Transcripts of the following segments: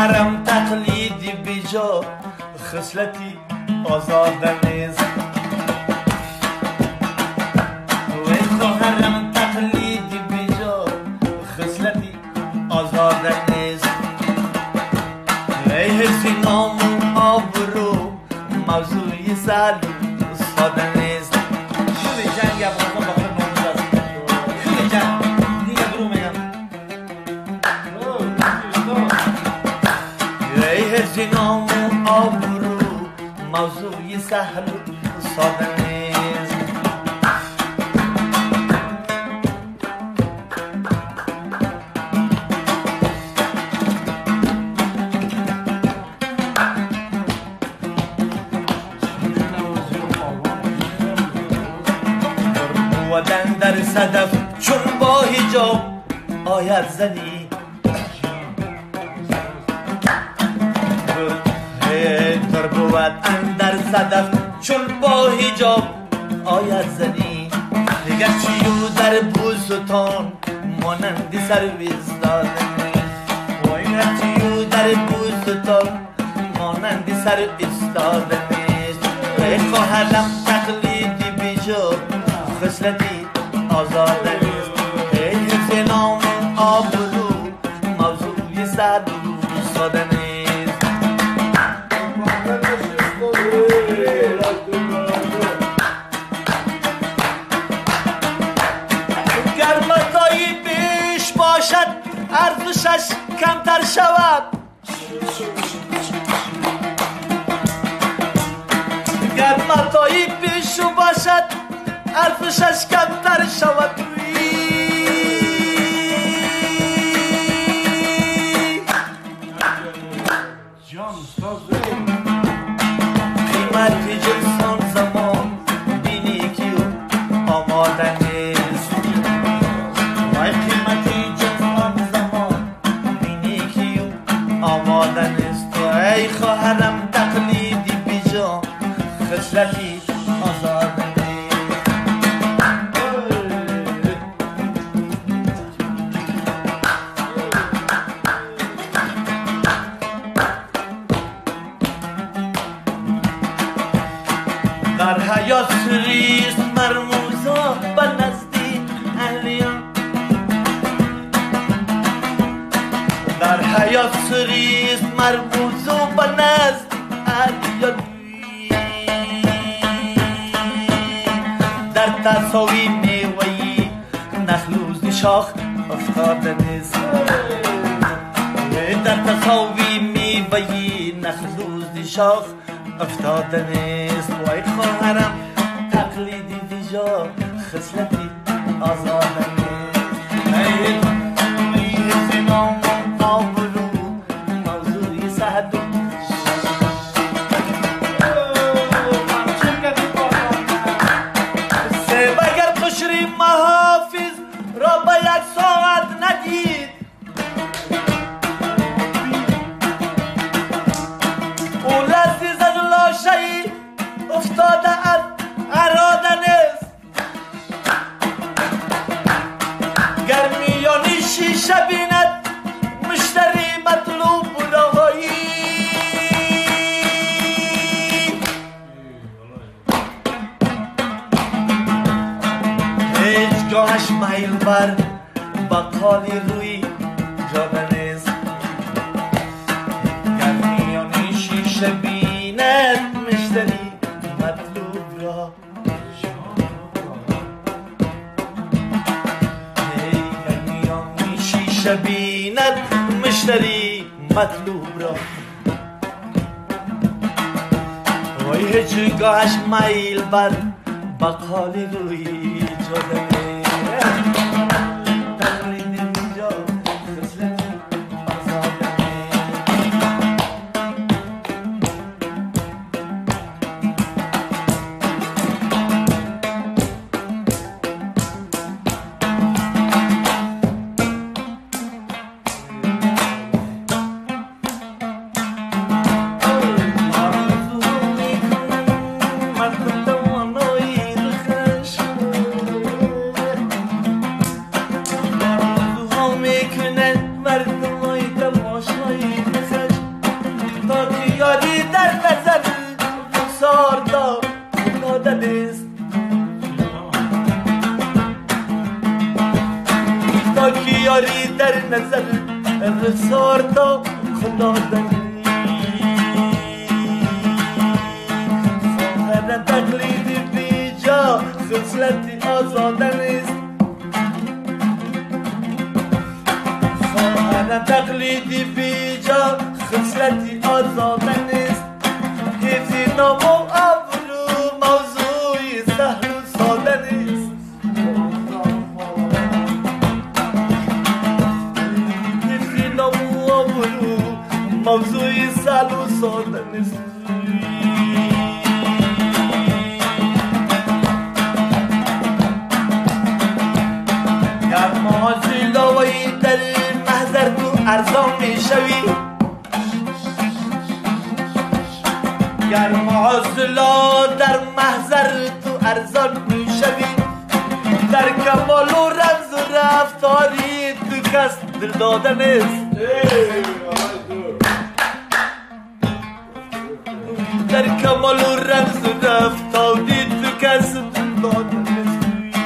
خواهرم تقلیدی بیجا خصلتی آزاده نیست. وی خواهرم تقلیدی بیجا خصلتی آزاده نیست. ای حفظ نام و آبرو موضوعی ساده نیست. خیلی جنگ افغانستان بخیر ناموز است. خیلی جنگ دیگه برو میگم. ای حفظ نام و آبرو موضوعی سهل ساده نیست. بودن در صدف چون با حجاب آید زنی. در بودن در صدف چون با حجاب آید زنی. دیگر چیو در بوستان مانند سرویز دادنی. وای چیو در بوستان مانند سرویز دادنی. ای خواهرم تقلیدی بیجا خصلتی آزاده نیست. ای حفظ نام آبرو موضوعی ساده نیست. گر متاعی بیش باشد ارزشش کمتر شود. گر متاعی بیش باشد ارزشش کمتر شود. قیمت جنسان زمان بینی که آماده نیست. وای قیمت جنسان زمان بینی که آماده نیست. ای خواهرم تقلیدی بیجا خصلتی آزاده نیست. در حیات سریست مرموزا به نزدی اهلیان. در حیات سریست مرموزا به نزد اهلیان. در تصاوی میوهی نخلوز شاخ افتاده نیست. در تصاوی میوهی نخلوز شاخ افتاده نیست. وای خواهرم تقلیدی بیجا خصلتی آزاده نیست. ای حفظ نام آبرو موضوعی سهل سه بگر قشری محافظ را به یک ساعت ندید. او لذیذ از لاشه‌ای افتاده از اراده نیست. گرمیانی شیشه بیند مشتری مطلوب بودایی. هیچگاهش میل بر بقالی روی جاده نیست. گرمیانی شیشه بیند مشتری مطلوب را. گرمیانی شیشه بیند مشتری مطلوب را. وای هیچگاهش میل بر بقالی روی جاده نیست. رسارتا خدا دنی خواهر تقلیدی بیجا خسلتی آزادن است خواهر تقلیدی بیجا خسلتی آزادن است هیچی نام و ابرو موضوعی سهل و ساده نیست هیچی نام و ابرو موضوعی سهل و ساده نیست گرما زیلاوی در محضر تو ارزان می شوی گرما زلا در محضر تو ارزان می شوی در کمال و رمز و رفتاری تو کس دل داده نیست در کمال و رمز و رفتاری تو کس دل داده نیست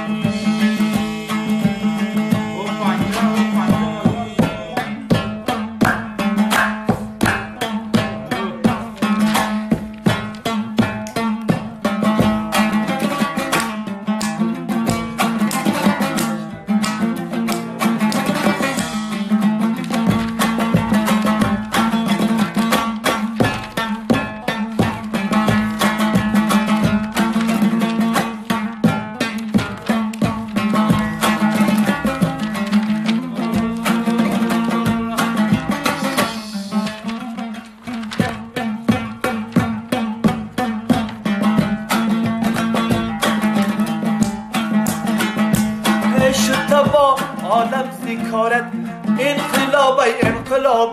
عالم زکارت انقلاب ای انقلاب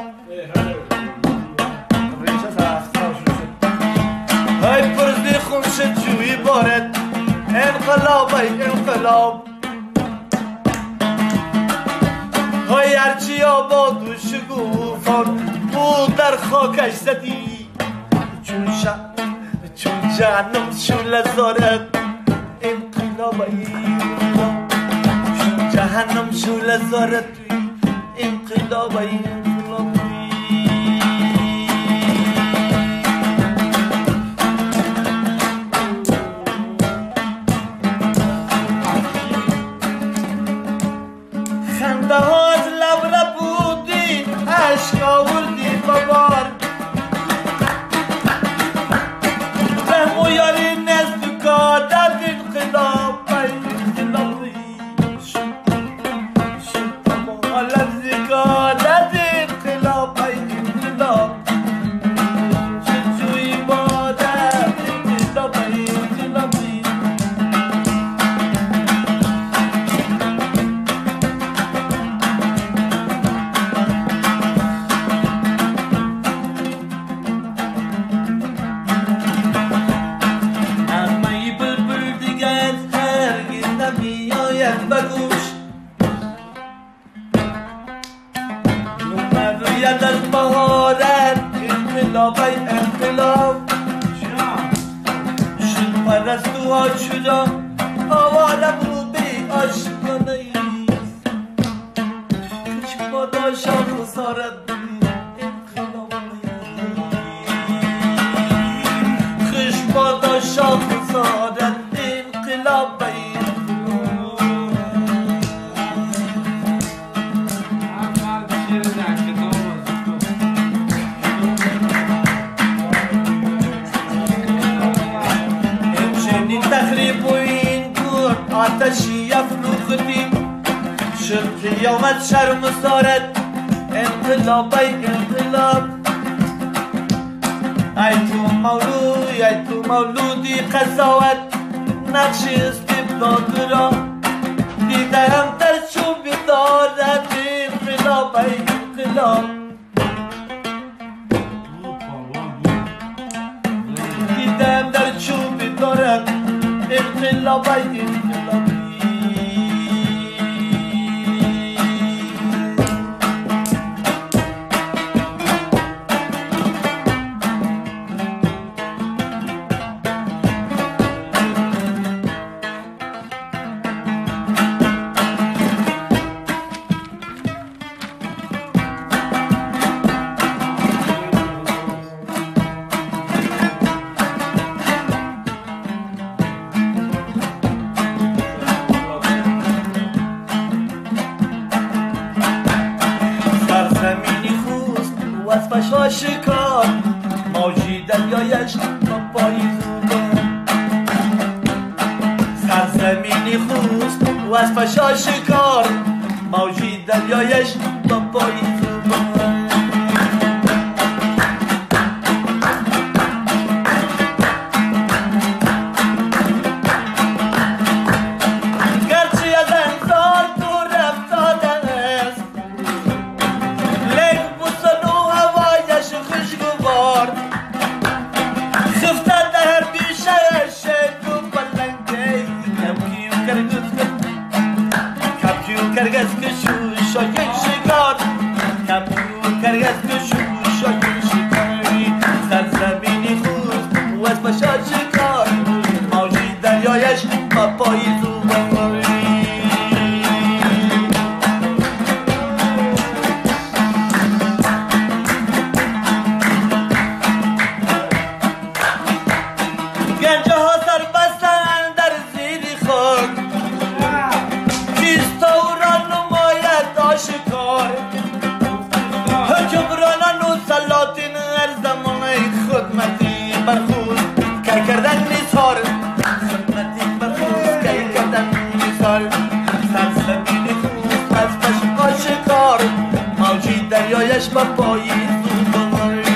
های پرزی خونش جوی بارد انقلاب ای انقلاب های هرچی آباد و شگوفان بود در خاکش زدی چون جهنم چون لزارت انقلاب ای انقلاب جهنم شو لزارت انقلاب ای انقلاب خنده ها از لب بودی عشق آوردی ببار رحم و یاری نزد کادت انقلاب ای انقلاب باید از بهارت انقلاب ای انقلاب شد پرستو ها شدا آواره بود بی عاشقانه ایست کچ بادا شاخ سارت انقلاب خش بادا شاخ سارت انقلاب ای تخریب و این گور آتشی افروختی شد قیامت شرم سارت انقلاب ای انقلاب ای تو مولودی قساوت نقش استبداد را دیدم در چوب دارد انقلاب ای انقلاب دیدم در چوب دارد انقلاب ای انقلاب وصفش آشکار موجی دریایش با پای زوبان سرزمینی خوست وصفش آشکار موجی دریایش با پای زوبان کرگز کشو شاید شکار کمپیو کرگز کشو شاید شکاری سرزمینی خوست و از بشار شکار موجی دریایش با پای زوبان گنجه ها سر بستن در زیر خاک آشکار حکمرانان و سلاطین هر زمان خدمتی برخوز که کردن نثار خدمتی برخوز که کردن نثار سرزمین خوست وصفش آشکار موجی دریایش با پای زوبان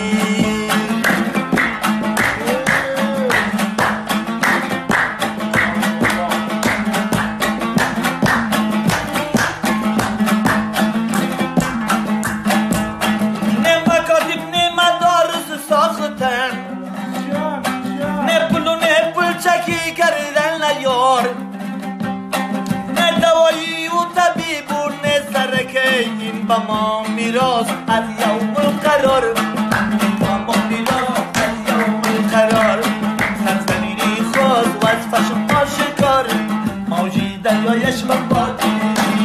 چکی کردن نیار نه دوایی و طبیب و نه سرکه این با ما میراث از یوم القرار با ما میراث از یوم القرار سرزمینی خود وصفش آشکار موجی دریایش با پای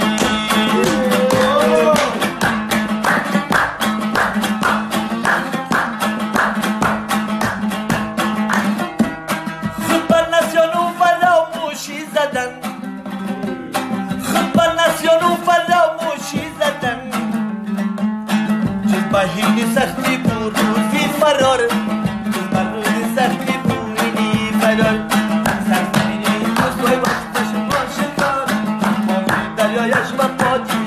بهینی سختی بود روزی فرار روزی سختی بودی فرار سرزمینی خوش وقتش آشکار موجی دریایش با پای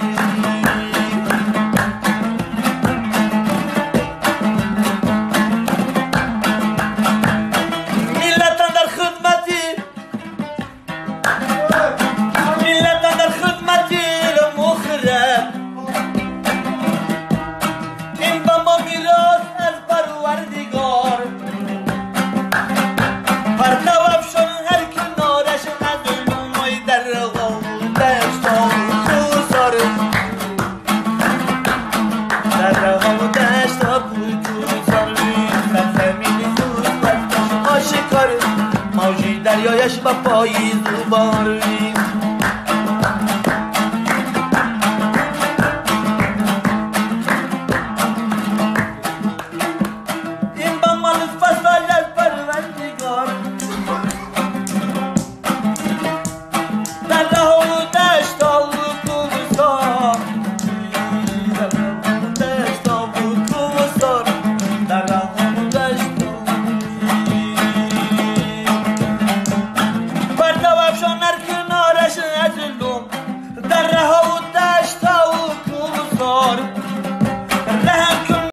ملتان در خدمتی ملتان در خدمتی مخرب میراث از پروردگار پرتوافشان هر کنارش از علومای در غودشت خوزار در غودشت خوزار سرزمینی خوز وقتش آشکار موجی دریایش با پای زوبان